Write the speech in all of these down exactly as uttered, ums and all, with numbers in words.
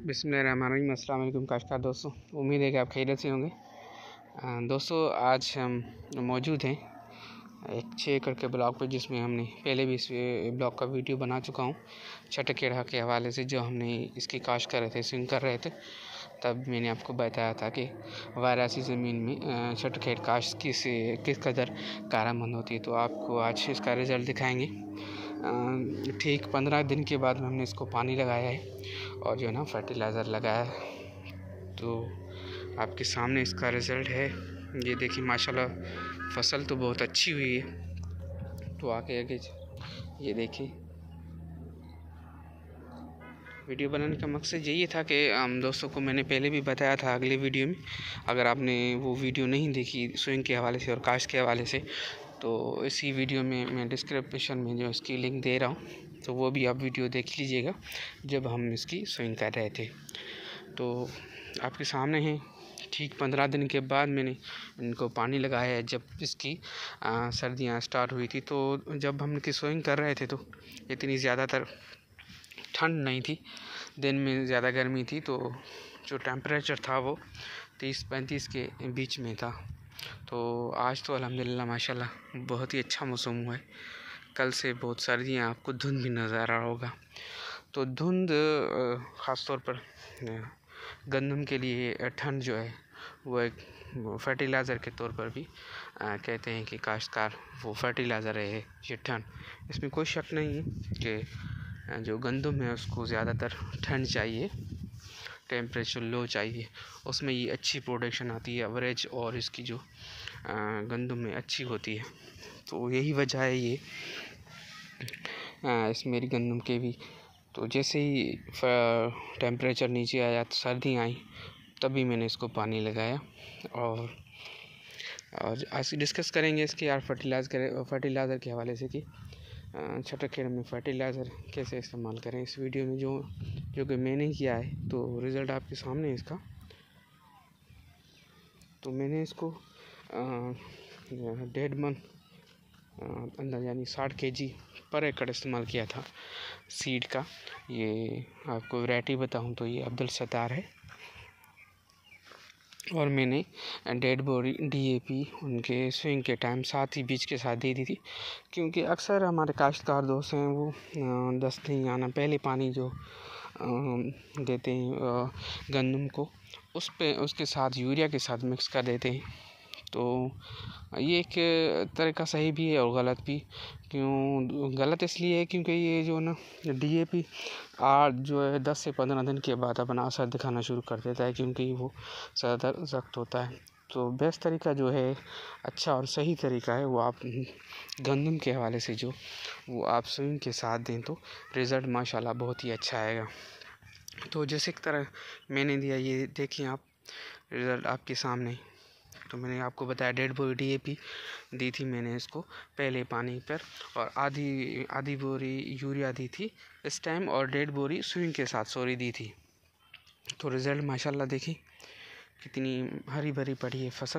बिस्मिल्लाहिर्रहमानिर्रहीम। अस्सलाम वालेकुम काश्तकार दोस्तों, उम्मीद है कि आप खैरियत से होंगे। अ, दोस्तों आज हम मौजूद हैं एक छः एकड़ के ब्लॉक पर, जिसमें हमने पहले भी इस ब्लॉक का वीडियो बना चुका हूँ छटखेड़ा के हवाले से। जो हमने इसकी काश्त कर रहे थे, स्विंग कर रहे थे, तब मैंने आपको बताया था कि वारासी ज़मीन में छटखेड़ काश्त किस किस कदर कारआमद होती है। तो आपको आज इसका रिज़ल्ट दिखाएंगे। ठीक पंद्रह दिन के बाद हमने इसको पानी लगाया है और जो है ना फर्टिलाइज़र लगाया है। तो आपके सामने इसका रिज़ल्ट है, ये देखिए माशाल्लाह फसल तो बहुत अच्छी हुई है। तो आगे आगे ये देखिए, वीडियो बनाने का मकसद यही था कि हम दोस्तों को मैंने पहले भी बताया था अगले वीडियो में। अगर आपने वो वीडियो नहीं देखी स्विंग के हवाले से और काश्त के हवाले से, तो इसी वीडियो में मैं डिस्क्रिप्शन में जो इसकी लिंक दे रहा हूँ, तो वो भी आप वीडियो देख लीजिएगा जब हम इसकी स्विंग कर रहे थे। तो आपके सामने है, ठीक पंद्रह दिन के बाद मैंने इनको पानी लगाया है। जब इसकी सर्दियाँ स्टार्ट हुई थी, तो जब हम इनकी स्विंग कर रहे थे तो इतनी ज़्यादातर ठंड नहीं थी, दिन में ज़्यादा गर्मी थी। तो जो टेम्परेचर था वो तीस पैंतीस के बीच में था। तो आज तो अल्हम्दुलिल्लाह माशाल्लाह बहुत ही अच्छा मौसम हुआ है। कल से बहुत सर्दियाँ, आपको धुंध भी नज़र आ रहा होगा। तो धुंध ख़ास तौर पर गंदम के लिए ठंड जो है वो एक फर्टिलाइज़र के तौर पर भी आ, कहते हैं कि काश्तकार वो फर्टिलाइज़र है ये ठंड। इसमें कोई शक नहीं है कि जो गंदम है उसको ज़्यादातर ठंड चाहिए, टेम्परेचर लो चाहिए, उसमें ये अच्छी प्रोडक्शन आती है एवरेज, और इसकी जो गंदम में अच्छी होती है। तो यही वजह है ये आ, इस मेरी गंदम के भी। तो जैसे ही टेम्परेचर नीचे आया तो सर्दी आई, तभी मैंने इसको पानी लगाया। और और आज डिस्कस करेंगे इसके यार फर्टिलाइज़र करें फर्टिलाइज़र के हवाले से कि छटखेड़ में फर्टिलाइज़र कैसे इस्तेमाल करें। इस वीडियो में जो जो कि मैंने किया है, तो रिज़ल्ट आपके सामने है इसका। तो मैंने इसको डेढ़ मन अंदर यानी साठ के जी पर एकड़ इस्तेमाल किया था सीड का। ये आपको वैरायटी बताऊं तो ये अब्दुल सत्तार है, और मैंने डेढ़ बोरी डीएपी उनके स्विंग के टाइम साथ ही बीज के साथ दे दी थी। क्योंकि अक्सर हमारे काश्तकार दोस्त हैं वो दस दिन आना पहले पानी जो देते हैं गंदम को, उस पे उसके साथ यूरिया के साथ मिक्स कर देते हैं। तो ये एक तरीका सही भी है और गलत भी। क्यों गलत इसलिए है क्योंकि ये जो ना डीएपी आठ जो है दस से पंद्रह दिन के बाद अपना असर दिखाना शुरू कर देता है, क्योंकि वो ज़्यादा सख्त होता है। तो बेस्ट तरीका जो है, अच्छा और सही तरीका है, वो आप गंदम के हवाले से जो वो आप स्विंग के साथ दें तो रिज़ल्ट माशाल्लाह बहुत ही अच्छा आएगा। तो जैसे एक तरह मैंने दिया, ये देखिए आप रिज़ल्ट आपके सामने। तो मैंने आपको बताया डेढ़ बोरी डीएपी दी थी मैंने इसको पहले पानी पर, और आधी आधी बोरी यूरिया दी थी इस टाइम, और डेढ़ बोरी स्विंग के साथ सॉरी दी थी। तो रिज़ल्ट माशाल्लाह देखिए कितनी हरी भरी पड़ी है फसल।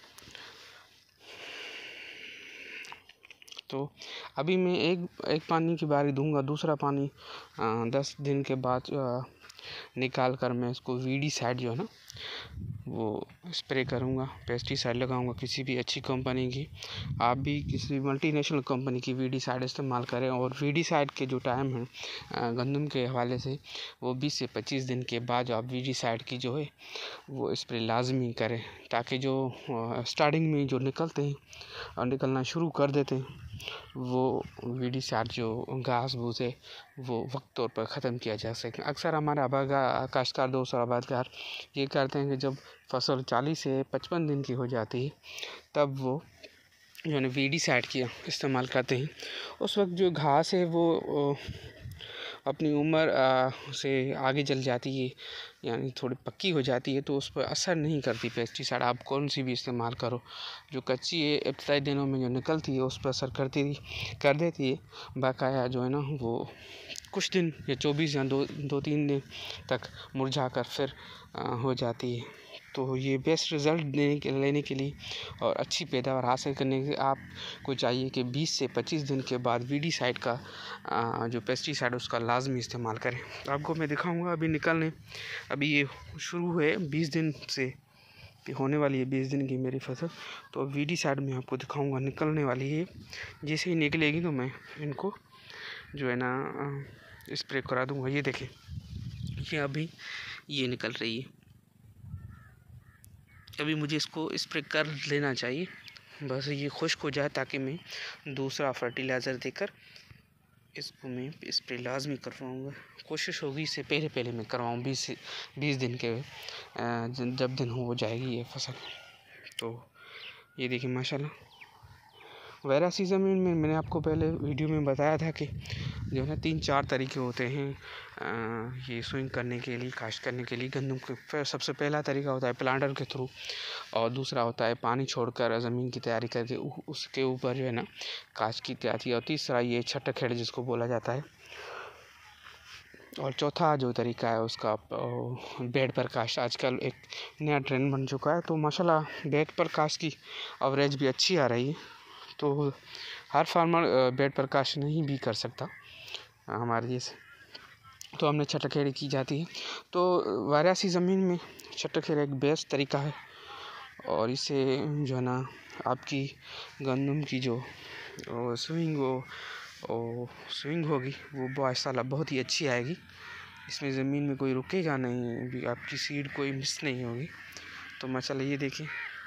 तो अभी मैं एक एक पानी की बारी दूंगा, दूसरा पानी आ, दस दिन के बाद आ, निकाल कर मैं इसको वीडीसाइड जो है ना वो स्प्रे करूँगा, पेस्टिसाइड लगाऊंगा किसी भी अच्छी कंपनी की। आप भी किसी मल्टीनेशनल कंपनी की वीडीसाइड इस्तेमाल करें। और वीडीसाइड के जो टाइम है गंदम के हवाले से, वो बीस से पच्चीस दिन के बाद आप वीडीसाइड की जो है वो स्प्रे लाजमी करें, ताकि जो स्टार्टिंग में जो निकलते हैं और निकलना शुरू कर देते हैं, वो वीडीसाइड जो घास भूस है वो वक्त तौर पर ख़त्म किया जा सके। अक्सर हमारे आबागा काश्तकार दोस्त और आबादकार ये करते हैं कि जब फसल चालीस से पचपन दिन की हो जाती है, तब वो जो है वीडीसाइड की इस्तेमाल करते हैं। उस वक्त जो घास है वो अपनी उम्र से आगे चल जाती है, यानी थोड़ी पक्की हो जाती है, तो उस पर असर नहीं करती पेस्टिसाइड। आप कौन सी भी इस्तेमाल करो, जो कच्ची है इब्तदाई दिनों में जो निकलती है उस पर असर करती कर देती है। बकाया जो है ना वो कुछ दिन या चौबीस या दो दो तीन दिन तक मुरझा कर फिर आ, हो जाती है। तो ये बेस्ट रिज़ल्ट देने के लेने के लिए और अच्छी पैदावार हासिल करने के लिए आपको चाहिए कि बीस से पच्चीस दिन के बाद वीडीसाइड का आ, जो पेस्टिसाइड उसका लाजमी इस्तेमाल करें। तो आपको मैं दिखाऊंगा अभी निकलने, अभी ये शुरू है बीस दिन से होने वाली है, बीस दिन की मेरी फसल। तो वीडीसाइड में आपको दिखाऊंगा निकलने वाली है। जैसे ही निकलेगी तो मैं इनको जो है ना स्प्रे करा दूंगा। ये देखें, ये अभी ये निकल रही है, अभी मुझे इसको स्प्रे कर लेना चाहिए, बस ये खुश्क हो जाए ताकि मैं दूसरा फर्टिलाइज़र देकर इसको मैं स्प्रे लाजमी करवाऊँगा। कोशिश होगी इससे पहले पहले मैं करवाऊँ, बीस से बीस दिन के जब दिन हो जाएगी ये फसल। तो ये देखिए माशाल्लाह वैरा सीज़न में मैंने आपको पहले वीडियो में बताया था कि जो है तीन चार तरीके होते हैं आ, ये स्विंग करने के लिए, काश्त करने के लिए गंदम के। सबसे पहला तरीका होता है प्लांटर के थ्रू, और दूसरा होता है पानी छोड़कर ज़मीन की तैयारी करके उसके ऊपर जो है ना काश्त की तैयारी, और तीसरा ये छठा खेड़ जिसको बोला जाता है, और चौथा जो तरीका है उसका बेड पर काश्त। आजकल एक नया ट्रेंड बन चुका है, तो माशाल्लाह बेड पर काश्त की एवरेज भी अच्छी आ रही है। तो हर फार्मर बेड पर काश्त नहीं भी कर सकता हमारे जैसे, तो हमने छटखेड़ी की जाती है। तो वारासी ज़मीन में छटखेड़ी एक बेस्ट तरीका है, और इससे जो है ना आपकी गंदम की जो स्विंग हो और स्विंग होगी वो माशाल्लाह बहुत ही अच्छी आएगी। इसमें ज़मीन में कोई रुकेगा नहीं, भी आपकी सीड कोई मिस नहीं होगी। तो माशाल्लाह ये देखिए,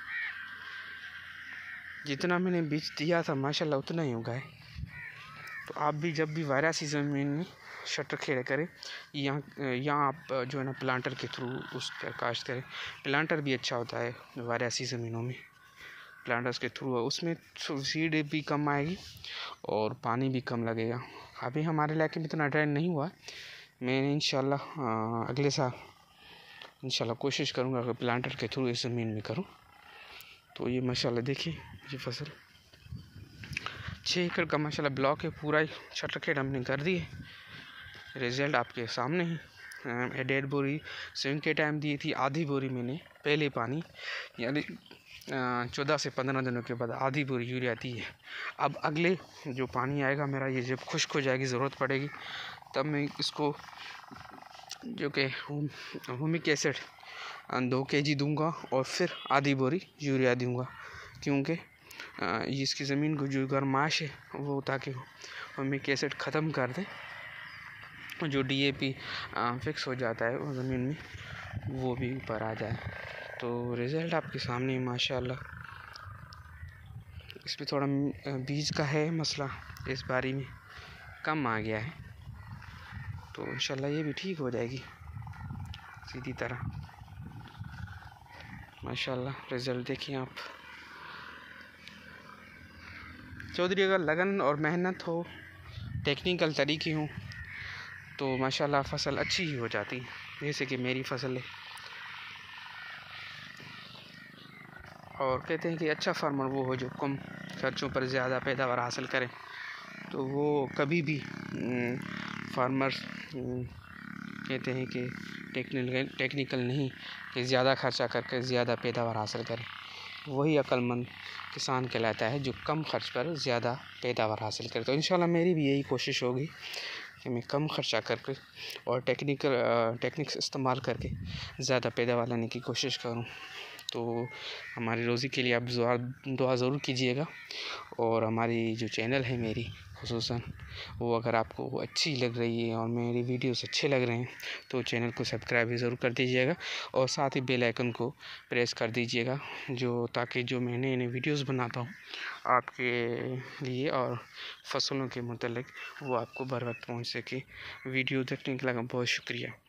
जितना मैंने बीज दिया था माशाल्लाह उतना ही उगा है। तो आप भी जब भी वारासी ज़मीन में शटर खेड़ करें, यहाँ यहाँ आप जो है ना प्लांटर के थ्रू उसका काश्त करें। प्लांटर भी अच्छा होता है वारासी ज़मीनों में, प्लांटर्स के थ्रू उसमें सीड भी कम आएगी और पानी भी कम लगेगा। अभी हमारे इलाके में इतना ट्रेंड नहीं हुआ, मैं इंशाल्लाह अगले साल इंशाल्लाह कोशिश करूँगा कि प्लांटर के थ्रू इस ज़मीन में करूँ। तो ये माशाल्लाह देखिए ये फसल छः एकड़ का माशाल्लाह ब्लॉक है, पूरा ही छटखेड़ हमने कर दी है। रिज़ल्ट आपके सामने ही। डेढ़ बोरी स्विंग के टाइम दी थी, आधी बोरी मैंने पहले पानी यानी चौदह से पंद्रह दिनों के बाद आधी बोरी यूरिया दी है। अब अगले जो पानी आएगा मेरा, ये जब खुश्क हो जाएगी, ज़रूरत पड़ेगी, तब मैं इसको जो कि ह्यूमिक एसिड दो के जी दूँगा और फिर आधी बोरी यूरिया दूँगा, क्योंकि इसकी ज़मीन को जो गर्माश है वो ताकि ह्यूमिक एसिड ख़त्म कर दे, जो डी ए पी फिक्स हो जाता है वो ज़मीन में वो भी ऊपर आ जाए। तो रिज़ल्ट आपके सामने माशाल्लाह। इसमें थोड़ा बीज का है मसला, इस बारी में कम आ गया है, तो इंशाल्लाह ये भी ठीक हो जाएगी सीधी तरह। माशाल्लाह रिज़ल्ट देखिए आप। चौधरी अगर लगन और मेहनत हो, टेक्निकल तरीके हों, तो माशाल्लाह फसल अच्छी ही हो जाती है, जैसे कि मेरी फसल है। और कहते हैं कि अच्छा फार्मर वो हो जो कम खर्चों पर ज़्यादा पैदावार हासिल करे। तो वो कभी भी फार्मर कहते हैं कि टेक्निकल टेक्निकल नहीं कि ज़्यादा खर्चा करके ज़्यादा पैदावार हासिल करे। वही अक्लमंद किसान कहलाता है जो कम खर्च पर ज़्यादा पैदावार हासिल करे। तो इंशाल्लाह मेरी भी यही कोशिश होगी कि मैं कम खर्चा करके और टेक्निकल टेक्निक्स इस्तेमाल करके ज़्यादा पैदावार लेने की कोशिश करूं। तो हमारी रोज़ी के लिए आप दुआ ज़रूर कीजिएगा, और हमारी जो चैनल है मेरी खुसूसन वो अगर आपको अच्छी लग रही है और मेरी वीडियोस अच्छे लग रहे हैं तो चैनल को सब्सक्राइब भी ज़रूर कर दीजिएगा, और साथ ही बेल आइकन को प्रेस कर दीजिएगा, जो ताकि जो मैं नए नए वीडियोस बनाता हूँ आपके लिए और फसलों के मुतल्लिक वो आपको बर वक्त पहुँच सके। वीडियो देखने के लिए बहुत शुक्रिया।